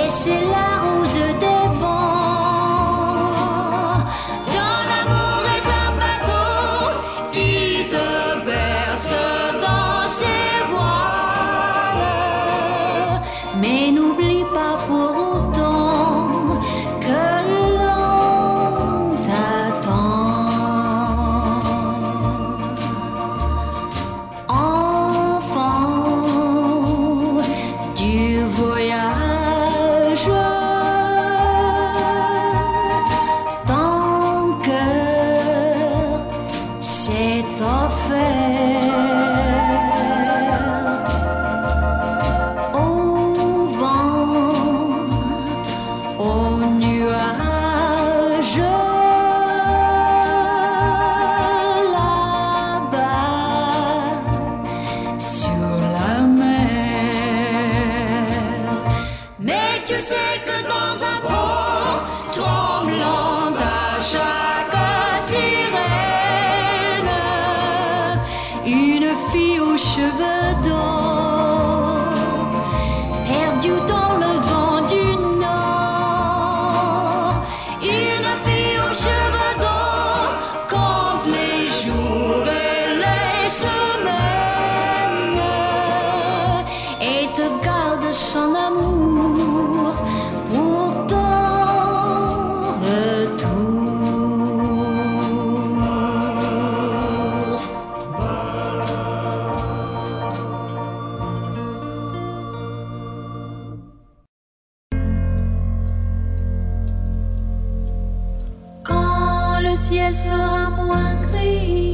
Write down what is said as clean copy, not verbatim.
Et c'est la rose des vents. Ton amour est un bateau qui te berce dans ses voiles. Mais n'oublie pas pour autant que l'on t'attend. Enfant du voyage, ton cœur s'est offert au vent, aux nuages, là-bas sur la mer. Mais tu sais que dans un port tremblant à chaque sirène, une fille aux cheveux d'or, perdue dans le vent du nord. Une fille aux cheveux d'or compte les jours et les semaines et te garde son amour pour ton retour. Quand le ciel sera moins gris,